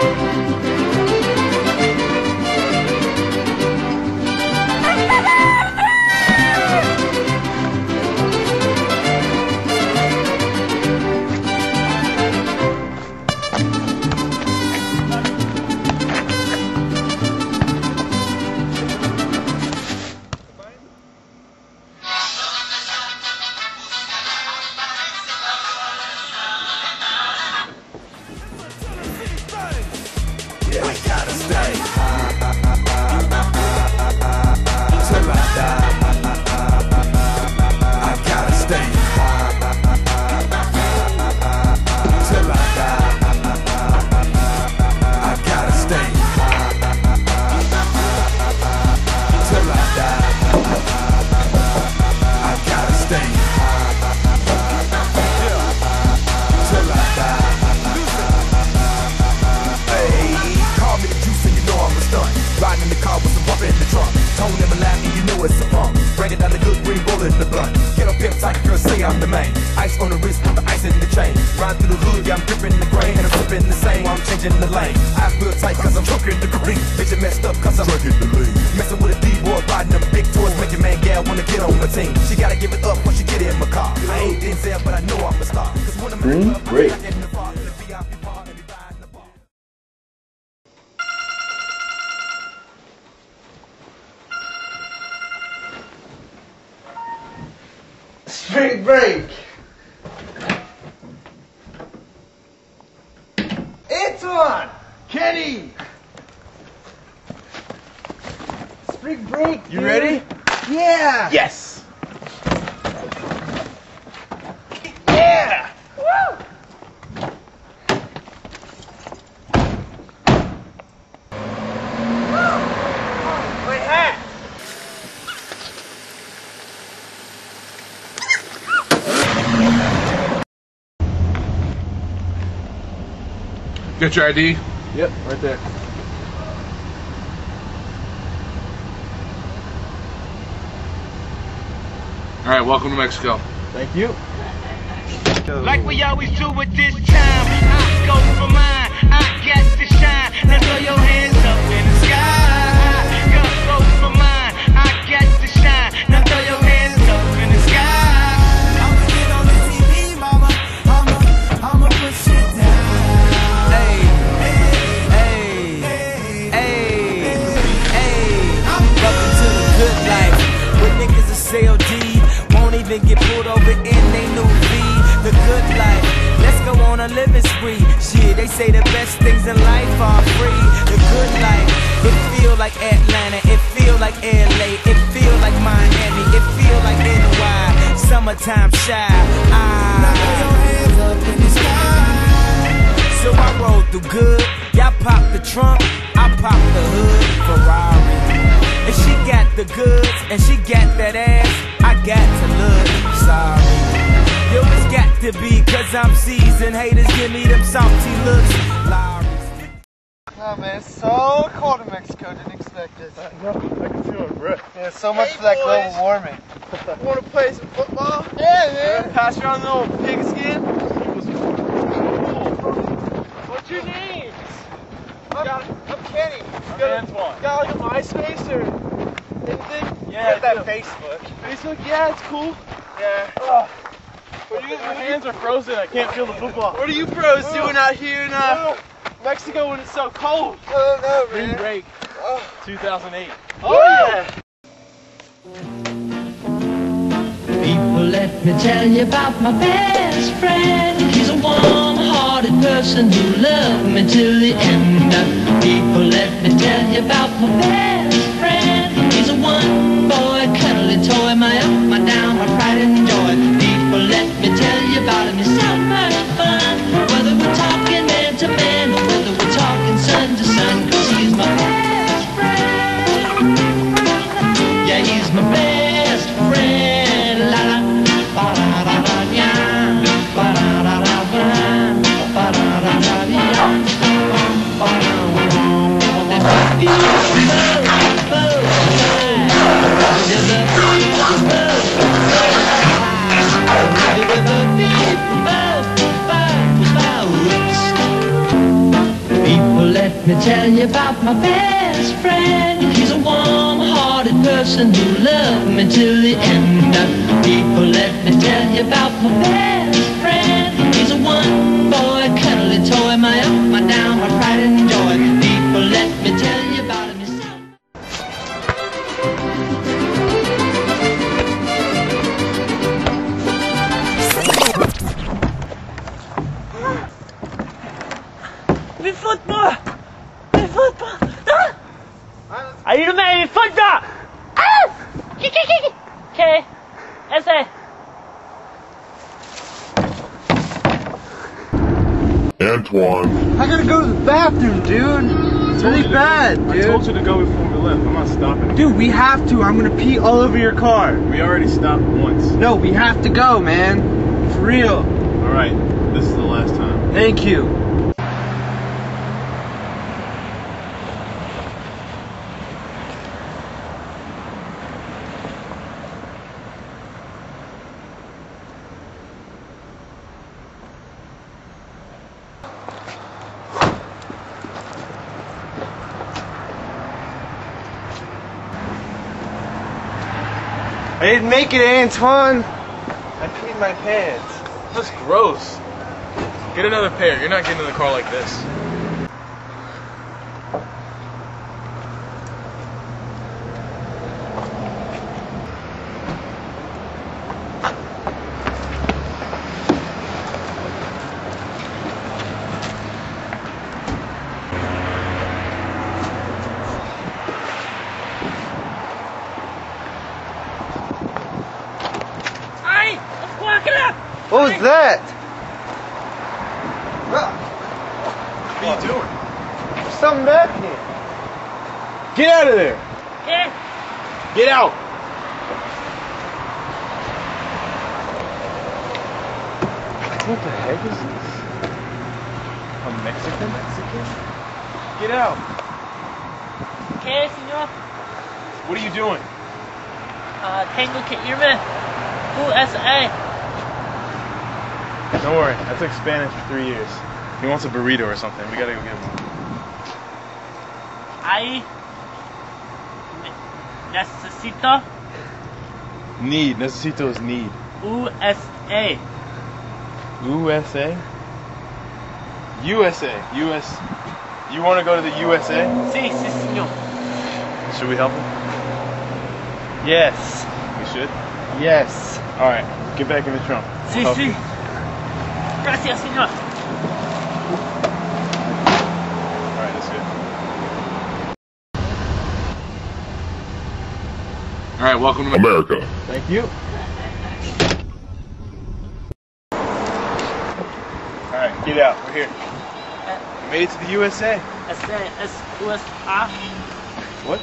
Spring break! Antoine! Kenny! Spring break, dude. You ready? Yeah! Yes! Yeah! Woo! My hat! Get your ID? Yep, right there. Alright, welcome to Mexico. Thank you. Like we always do at this time, I go for mine, I got to shine. Now throw your hands up in the sky. Go for mine, I got to shine. Now throw your hands up in the sky. I'ma get on the TV, mama. I'ma push it down. Hey, welcome to the good life. Where niggas are COD, won't even get pulled over in they new V. The good life, let's go on a living spree. Shit, they say the best things in life are free. The good life, it feel like Atlanta, it feel like LA, it feel like Miami, it feel like NY. Summertime shy. Now throw your hands up in the sky. So I roll through good, y'all pop the trunk, I pop the hood, Ferrari. And she got the goods, and she got that ass, I got to look sorry. Yo, it's got to be, cause I'm seasoned. Haters give me them salty looks. Oh man, it's so cold in Mexico, didn't expect this. I know, I can feel it, bro. Yeah, so much for that global warming. Want to play some football? Yeah, man. Pass around the little pigskin? What's your name? I'm Kenny. I'm Antoine. Got like a MySpace or anything? Yeah, got that I do. Facebook. Facebook? Yeah, it's cool. Yeah. My hands are frozen, I can't feel the football. What are you pros doing out here in Mexico when it's so cold? I don't know, man. Spring break, 2008. Oh yeah! People, let me tell you about my best friend. He's a warm-hearted person who loved me till the end. People, let me tell you about my best friend. He's a one-boy, cuddly toy, my up, my down, my pride and joy. People, let me tell you about him. He's so much fun. Whether we're talking man to man, or whether we're talking son to son, 'cause he's my best friend. Yeah, he's my best friend. La la, ba da da da ya, ba da da da ba, ba da da da ya, ba da da da. let me tell you about my best friend. He's a warm-hearted person who loved me till the end. People, let me tell you about my best friend. He's a one-boy cuddly toy, my up, my down, my pride and joy. People, let me tell you about him. Min football! Min football! Ah! Are you the man in football? Ah! Okay. S.A. Antoine. I gotta go to the bathroom, dude. It's really bad, dude. I told you to go before we left. I'm not stopping. Dude, we have to. I'm gonna pee all over your car. We already stopped once. No, we have to go, man. For real. Alright, this is the last time. Thank you. I didn't make it, Antoine. I peed my pants. That's gross. Get another pair. You're not getting in the car like this. What was that? What are you doing? There's something back here. Get out of there! Okay. Get out! What the heck is this? A Mexican? Get out! Okay, señor. What are you doing? Tengo que irme. USA. Don't worry, I took Spanish for 3 years. He wants a burrito or something. We gotta go get him. I necesito Need. Necesito is need. USA. USA? USA. US. You want to go to the USA? Sí, señor. Should we help him? Yes. We should? Yes. Alright, get back in the trunk. Sí, Help sí. you. Gracias, señor. Alright, that's good. Alright, welcome to America. Thank you. Alright, get out. We're here. We made it to the USA. USA. What?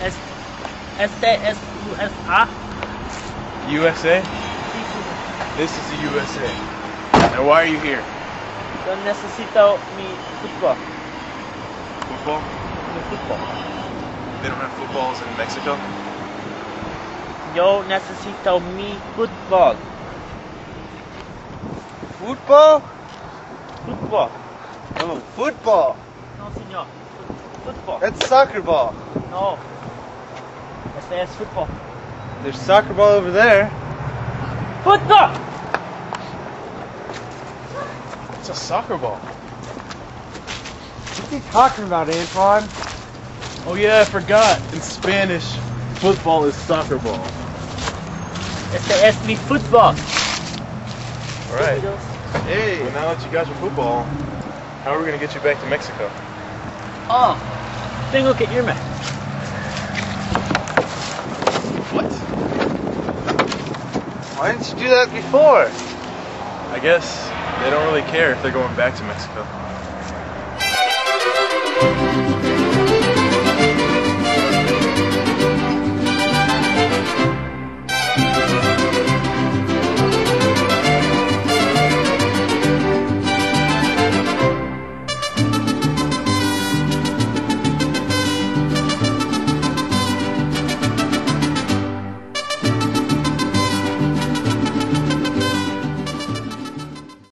USA. USA? This is the USA. Now why are you here? Yo necesito mi football. Football? Mi football. They don't have footballs in Mexico? Yo necesito mi football. Football? Football. Oh, football. No, señor. Football. That's soccer ball. No. Este es football. There's soccer ball over there. Football! It's a soccer ball. What are you talking about, Antoine? Oh yeah, I forgot. In Spanish, football is soccer ball. Este es mi football. Alright. Hey. Well, now that you got your football, how are we going to get you back to Mexico? Oh, tengo que irme. What? Why didn't you do that before? I guess they don't really care if they're going back to Mexico.